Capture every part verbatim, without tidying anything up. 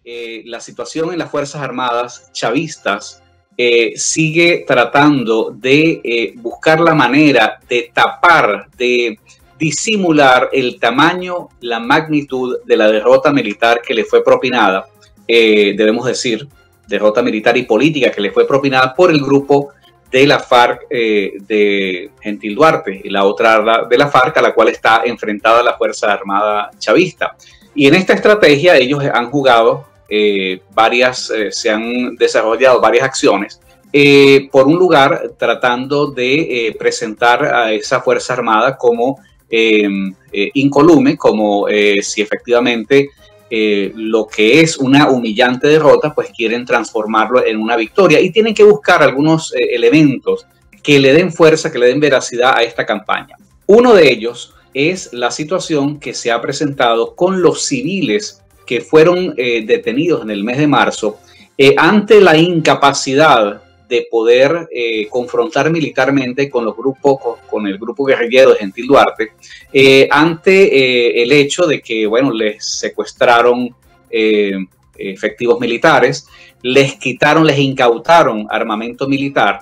eh, la situación en las Fuerzas Armadas chavistas eh, sigue tratando de eh, buscar la manera de tapar, de disimular el tamaño, la magnitud de la derrota militar que le fue propinada, eh, debemos decir, derrota militar y política que le fue propinada por el grupo de la FARC eh, de Gentil Duarte y la otra de la FARC a la cual está enfrentada la Fuerza Armada chavista. Y en esta estrategia ellos han jugado eh, varias, eh, se han desarrollado varias acciones. Eh, por un lugar, tratando de eh, presentar a esa Fuerza Armada como eh, eh, incolume, como eh, si efectivamente eh, lo que es una humillante derrota, pues quieren transformarlo en una victoria y tienen que buscar algunos eh, elementos que le den fuerza, que le den veracidad a esta campaña. Uno de ellos es la situación que se ha presentado con los civiles que fueron eh, detenidos en el mes de marzo eh, ante la incapacidad de poder eh, confrontar militarmente con los grupos, con, con el grupo guerrillero de Gentil Duarte, eh, ante eh, el hecho de que, bueno, les secuestraron eh, efectivos militares, les quitaron, les incautaron armamento militar.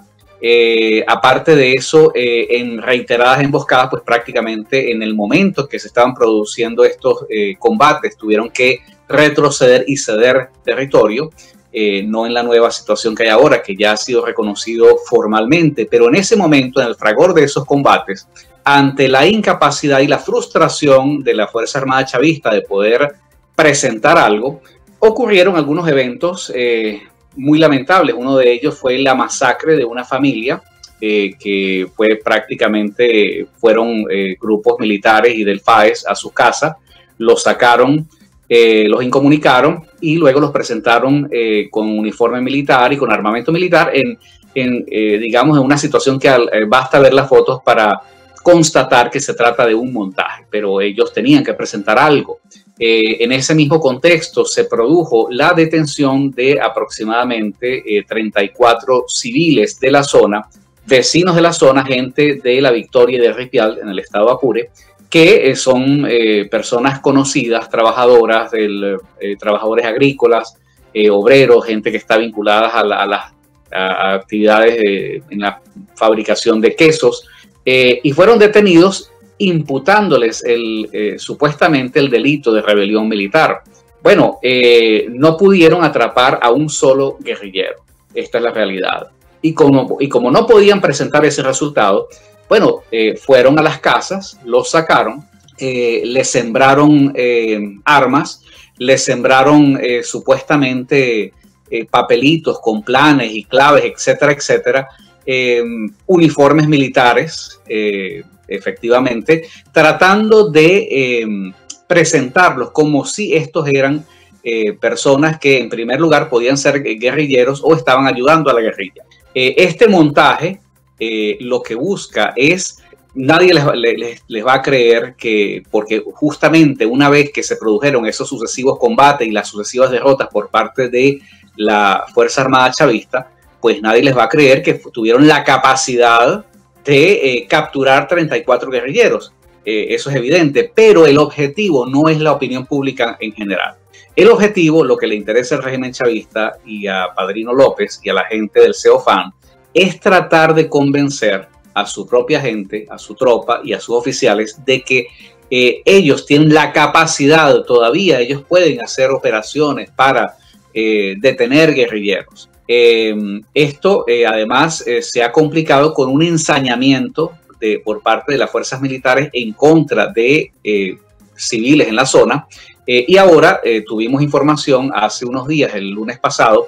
Eh, aparte de eso, eh, en reiteradas emboscadas, pues prácticamente en el momento que se estaban produciendo estos eh, combates, tuvieron que retroceder y ceder territorio. Eh, no en la nueva situación que hay ahora, que ya ha sido reconocido formalmente, pero en ese momento, en el fragor de esos combates, ante la incapacidad y la frustración de la Fuerza Armada chavista de poder presentar algo, ocurrieron algunos eventos eh, muy lamentables. Uno de ellos fue la masacre de una familia, eh, que fue prácticamente, fueron eh, grupos militares y del FAES a su casa, los sacaron, Eh, los incomunicaron y luego los presentaron eh, con uniforme militar y con armamento militar en, en eh, digamos, en una situación que eh, basta ver las fotos para constatar que se trata de un montaje, pero ellos tenían que presentar algo. Eh, en ese mismo contexto se produjo la detención de aproximadamente eh, treinta y cuatro civiles de la zona, vecinos de la zona, gente de La Victoria y de Ripial en el estado Apure, que son eh, personas conocidas, trabajadoras, del, eh, trabajadores agrícolas, eh, obreros, gente que está vinculada a, la, a las a actividades de, en la fabricación de quesos, eh, y fueron detenidos imputándoles el, eh, supuestamente el delito de rebelión militar. Bueno, eh, no pudieron atrapar a un solo guerrillero, esta es la realidad. Y como, y como no podían presentar ese resultado, bueno, eh, fueron a las casas, los sacaron, eh, les sembraron eh, armas, les sembraron eh, supuestamente eh, papelitos con planes y claves, etcétera, etcétera, eh, uniformes militares, eh, efectivamente, tratando de eh, presentarlos como si estos eran eh, personas que en primer lugar podían ser guerrilleros o estaban ayudando a la guerrilla. Eh, este montaje Eh, lo que busca es, nadie les, les, les va a creer que, porque justamente una vez que se produjeron esos sucesivos combates y las sucesivas derrotas por parte de la Fuerza Armada chavista, pues nadie les va a creer que tuvieron la capacidad de eh, capturar treinta y cuatro guerrilleros. Eh, eso es evidente, pero el objetivo no es la opinión pública en general. El objetivo, lo que le interesa al régimen chavista y a Padrino López y a la gente del CEOFAN, es tratar de convencer a su propia gente, a su tropa y a sus oficiales de que eh, ellos tienen la capacidad todavía, ellos pueden hacer operaciones para eh, detener guerrilleros. Eh, esto eh, además eh, se ha complicado con un ensañamiento de, por parte de las fuerzas militares en contra de eh, civiles en la zona. Eh, y ahora eh, tuvimos información hace unos días, el lunes pasado,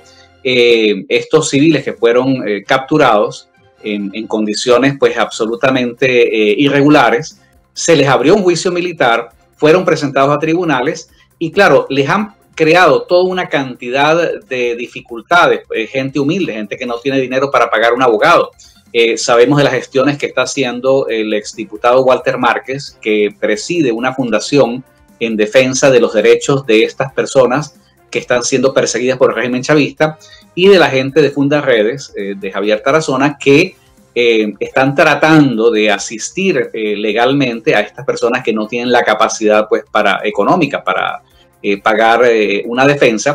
Eh, estos civiles que fueron eh, capturados en, en condiciones pues absolutamente eh, irregulares, se les abrió un juicio militar, fueron presentados a tribunales y claro, les han creado toda una cantidad de dificultades, eh, gente humilde, gente que no tiene dinero para pagar un abogado. Eh, sabemos de las gestiones que está haciendo el exdiputado Walter Márquez, que preside una fundación en defensa de los derechos de estas personas que están siendo perseguidas por el régimen chavista, y de la gente de Fundaredes, eh, de Javier Tarazona, que eh, están tratando de asistir eh, legalmente a estas personas que no tienen la capacidad pues, para, económica para eh, pagar eh, una defensa.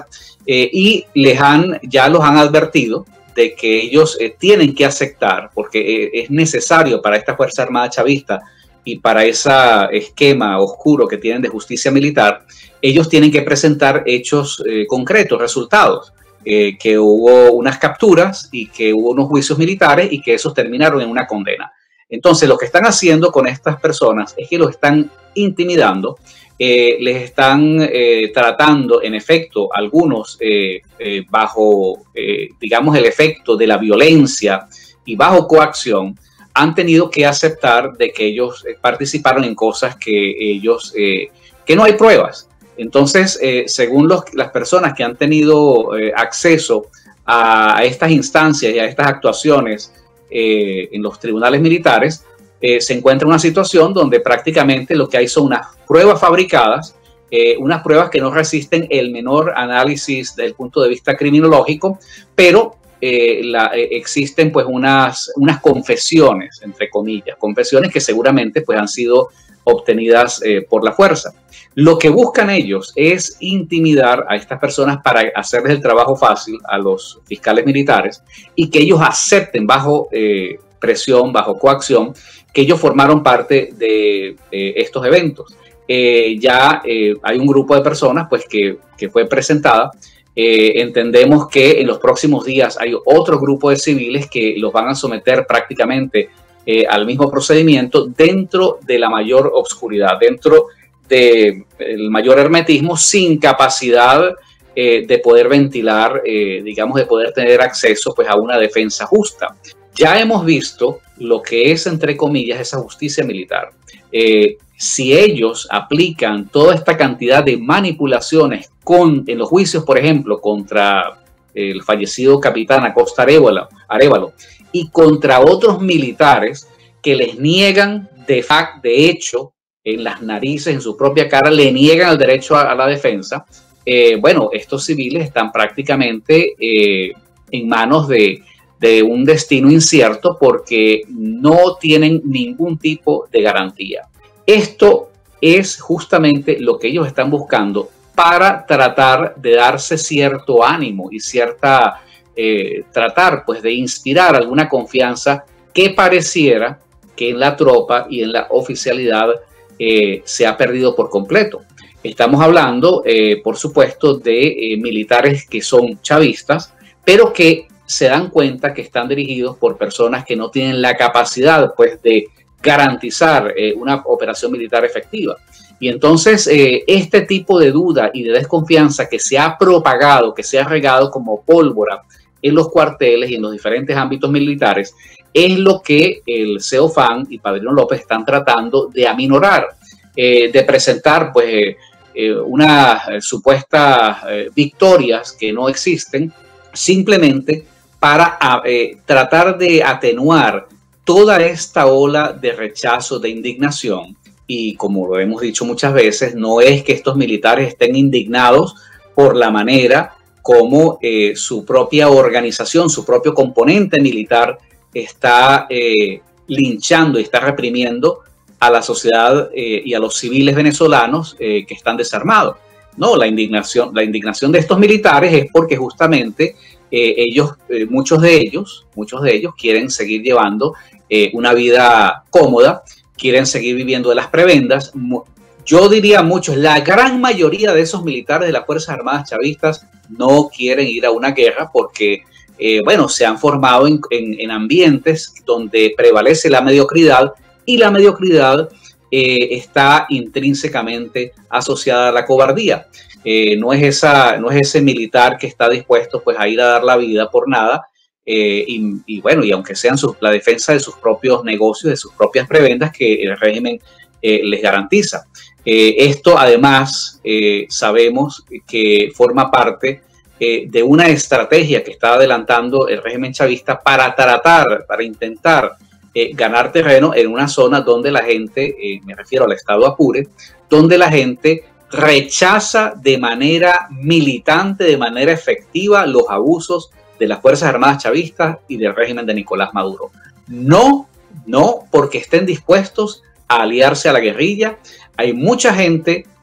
eh, y les han, ya los han advertido de que ellos eh, tienen que aceptar, porque eh, es necesario para esta Fuerza Armada Chavista y para ese esquema oscuro que tienen de justicia militar, ellos tienen que presentar hechos eh, concretos, resultados, eh, que hubo unas capturas y que hubo unos juicios militares y que esos terminaron en una condena. Entonces, lo que están haciendo con estas personas es que los están intimidando, eh, les están eh, tratando, en efecto, algunos eh, eh, bajo, eh, digamos, el efecto de la violencia y bajo coacción, han tenido que aceptar de que ellos eh, participaron en cosas que ellos, eh, que no hay pruebas. Entonces, eh, según los, las personas que han tenido eh, acceso a, a estas instancias y a estas actuaciones eh, en los tribunales militares, eh, se encuentra una situación donde prácticamente lo que hay son unas pruebas fabricadas, eh, unas pruebas que no resisten el menor análisis desde el punto de vista criminológico, pero Eh, la, eh, existen pues unas, unas confesiones, entre comillas, confesiones que seguramente pues han sido obtenidas eh, por la fuerza. Lo que buscan ellos es intimidar a estas personas para hacerles el trabajo fácil a los fiscales militares y que ellos acepten bajo eh, presión, bajo coacción, que ellos formaron parte de eh, estos eventos. Eh, ya eh, hay un grupo de personas pues que, que fue presentada. Eh, entendemos que en los próximos días hay otro grupo de civiles que los van a someter prácticamente eh, al mismo procedimiento dentro de la mayor obscuridad, dentro del mayor hermetismo, sin capacidad eh, de poder ventilar, eh, digamos, de poder tener acceso pues, a una defensa justa. Ya hemos visto lo que es, entre comillas, esa justicia militar. Eh, si ellos aplican toda esta cantidad de manipulaciones con, en los juicios, por ejemplo, contra el fallecido capitán Acosta Arévalo, Arévalo y contra otros militares que les niegan de facto, de hecho, en las narices, en su propia cara, le niegan el derecho a, a la defensa, eh, bueno, estos civiles están prácticamente eh, en manos de, de un destino incierto porque no tienen ningún tipo de garantía. Esto es justamente lo que ellos están buscando para tratar de darse cierto ánimo y cierta, eh, tratar pues de inspirar alguna confianza que pareciera que en la tropa y en la oficialidad eh, se ha perdido por completo. Estamos hablando, eh, por supuesto, de eh, militares que son chavistas, pero que se dan cuenta que están dirigidos por personas que no tienen la capacidad pues de garantizar eh, una operación militar efectiva. Y entonces eh, este tipo de duda y de desconfianza que se ha propagado, que se ha regado como pólvora en los cuarteles y en los diferentes ámbitos militares, es lo que el CEOFAN y Padrino López están tratando de aminorar, eh, de presentar pues eh, unas eh, supuestas eh, victorias que no existen, simplemente para eh, tratar de atenuar toda esta ola de rechazo, de indignación. Y como lo hemos dicho muchas veces, no es que estos militares estén indignados por la manera como eh, su propia organización, su propio componente militar está eh, linchando y está reprimiendo a la sociedad eh, y a los civiles venezolanos eh, que están desarmados. No, la indignación, la indignación de estos militares es porque justamente eh, ellos, eh, muchos de ellos, muchos de ellos quieren seguir llevando eh, una vida cómoda, quieren seguir viviendo de las prebendas. Yo diría muchos, la gran mayoría de esos militares de las Fuerzas Armadas chavistas no quieren ir a una guerra porque, eh, bueno, se han formado en, en, en ambientes donde prevalece la mediocridad y la mediocridad eh, está intrínsecamente asociada a la cobardía. Eh, no es esa, no es ese militar que está dispuesto pues a ir a dar la vida por nada. Eh, y, y bueno, y aunque sean sus, la defensa de sus propios negocios, de sus propias prebendas que el régimen eh, les garantiza. Eh, esto además eh, sabemos que forma parte eh, de una estrategia que está adelantando el régimen chavista para tratar, para intentar eh, ganar terreno en una zona donde la gente, eh, me refiero al estado Apure, donde la gente rechaza de manera militante, de manera efectiva los abusos de las Fuerzas Armadas chavistas y del régimen de Nicolás Maduro. No, no porque estén dispuestos a aliarse a la guerrilla. Hay mucha gente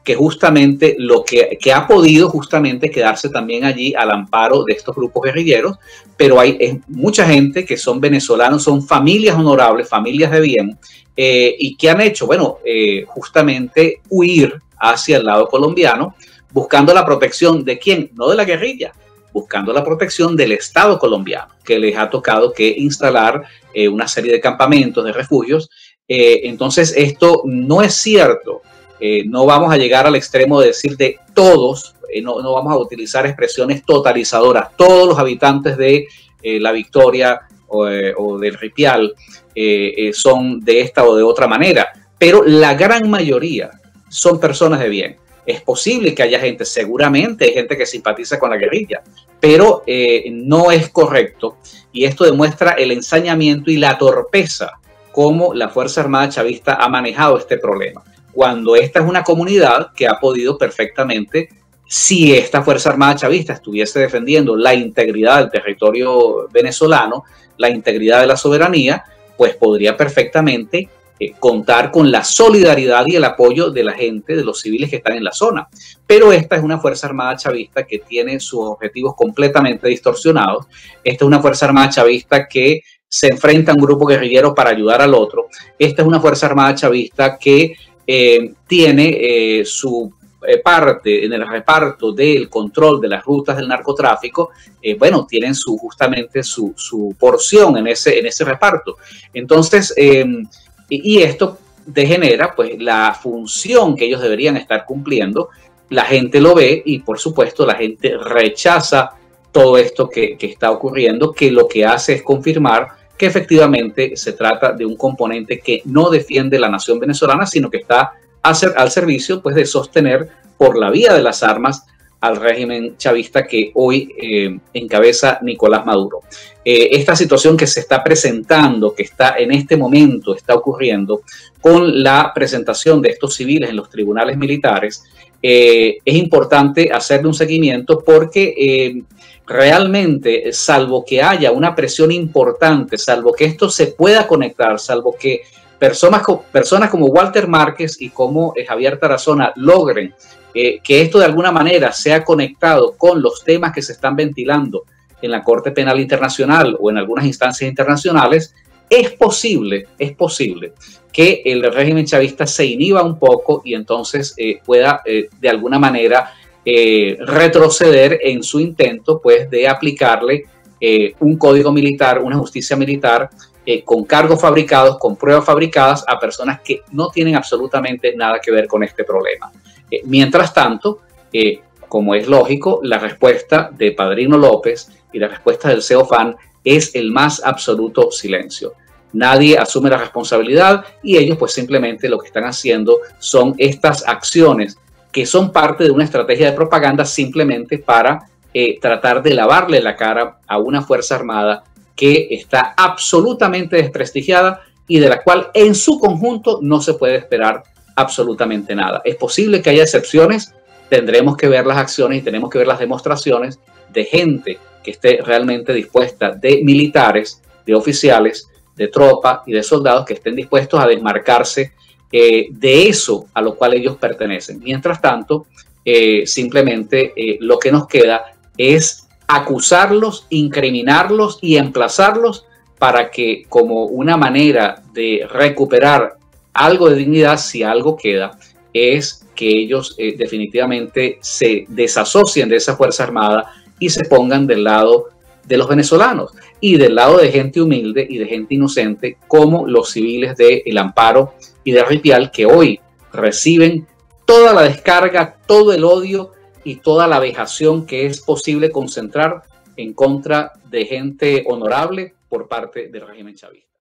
que justamente lo que, que ha podido justamente quedarse también allí al amparo de estos grupos guerrilleros, pero hay es, mucha gente que son venezolanos, son familias honorables, familias de bien, eh, y que han hecho, bueno, eh, justamente huir hacia el lado colombiano, buscando la protección de quién, no de la guerrilla, buscando la protección del Estado colombiano, que les ha tocado que instalar eh, una serie de campamentos, de refugios. Eh, entonces, esto no es cierto. Eh, no vamos a llegar al extremo de decir de todos, eh, no, no vamos a utilizar expresiones totalizadoras, todos los habitantes de eh, La Victoria o, eh, o del Ripial eh, eh, son de esta o de otra manera, pero la gran mayoría son personas de bien. Es posible que haya gente, seguramente hay gente que simpatiza con la guerrilla, pero eh, no es correcto, y esto demuestra el ensañamiento y la torpeza como la Fuerza Armada Chavista ha manejado este problema, cuando esta es una comunidad que ha podido perfectamente, si esta Fuerza Armada Chavista estuviese defendiendo la integridad del territorio venezolano, la integridad de la soberanía, pues podría perfectamente eh, contar con la solidaridad y el apoyo de la gente, de los civiles que están en la zona. Pero esta es una Fuerza Armada Chavista que tiene sus objetivos completamente distorsionados. Esta es una Fuerza Armada Chavista que se enfrenta a un grupo guerrillero para ayudar al otro. Esta es una Fuerza Armada Chavista que eh, tiene eh, su eh, parte en el reparto del control de las rutas del narcotráfico. Eh, bueno, tienen su, justamente su, su porción en ese, en ese reparto. Entonces, eh, y, y esto degenera pues la función que ellos deberían estar cumpliendo. La gente lo ve y por supuesto la gente rechaza todo esto que, que está ocurriendo, que lo que hace es confirmar que efectivamente se trata de un componente que no defiende la nación venezolana, sino que está a ser, al servicio pues, de sostener por la vía de las armas al régimen chavista que hoy eh, encabeza Nicolás Maduro. Eh, esta situación que se está presentando, que está en este momento, está ocurriendo con la presentación de estos civiles en los tribunales militares, eh, es importante hacerle un seguimiento porque eh, realmente, salvo que haya una presión importante, salvo que esto se pueda conectar, salvo que personas, personas como Walter Márquez y como eh, Javier Tarazona logren eh, que esto de alguna manera sea conectado con los temas que se están ventilando en la Corte Penal Internacional o en algunas instancias internacionales, es posible, es posible que el régimen chavista se inhiba un poco y entonces eh, pueda eh, de alguna manera Eh, retroceder en su intento pues de aplicarle eh, un código militar, una justicia militar eh, con cargos fabricados, con pruebas fabricadas a personas que no tienen absolutamente nada que ver con este problema. Eh, mientras tanto, eh, como es lógico, la respuesta de Padrino López y la respuesta del CEOFAN es el más absoluto silencio. Nadie asume la responsabilidad y ellos pues simplemente lo que están haciendo son estas acciones que son parte de una estrategia de propaganda simplemente para eh, tratar de lavarle la cara a una Fuerza Armada que está absolutamente desprestigiada y de la cual en su conjunto no se puede esperar absolutamente nada. Es posible que haya excepciones, tendremos que ver las acciones y tenemos que ver las demostraciones de gente que esté realmente dispuesta, de militares, de oficiales, de tropa y de soldados que estén dispuestos a desmarcarse Eh, de eso a lo cual ellos pertenecen. Mientras tanto, eh, simplemente eh, lo que nos queda es acusarlos, incriminarlos y emplazarlos para que, como una manera de recuperar algo de dignidad, si algo queda, es que ellos eh, definitivamente se desasocien de esa Fuerza Armada y se pongan del lado de los venezolanos y del lado de gente humilde y de gente inocente como los civiles de El Amparo y de Ripial, que hoy reciben toda la descarga, todo el odio y toda la vejación que es posible concentrar en contra de gente honorable por parte del régimen chavista.